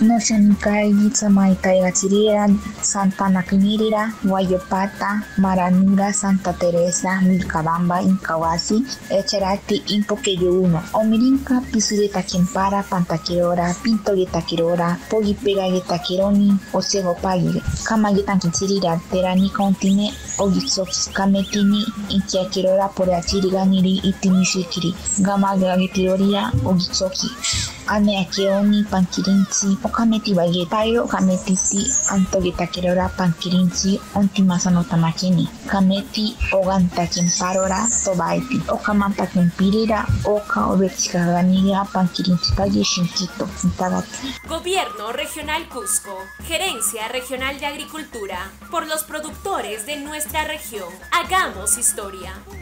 Noshaninkai, Samaitaiga Chirira, Santa Naquinirira, Guayopata, Maranura, Santa Teresa, Milcabamba, Incawasi, Echerati, Impoqueyuno, Omirinca, Pisureta Quimpara, Pantaquirora, Pinto Taquirora, Pogipega Taquironi, Osego Pagire, Kamagitan Chirira, Terani Contine, Ogitsox, Kametini, Inchiakirora, Poreachiriganiri, Itimishikiri, Gamaga Getiroria, Ogitsoki. Ane akioni pankirinchi okameti baye payo kametiti antogeta kerora pankirinchi ontimasa no tamakini kameti oganta kimparora tobaiti okamanta kimpirira oka obechikaganiya pankirinchi paye shinkito intagati. Gobierno Regional Cusco, Gerencia Regional de Agricultura, por los productores de nuestra región. Hagamos historia.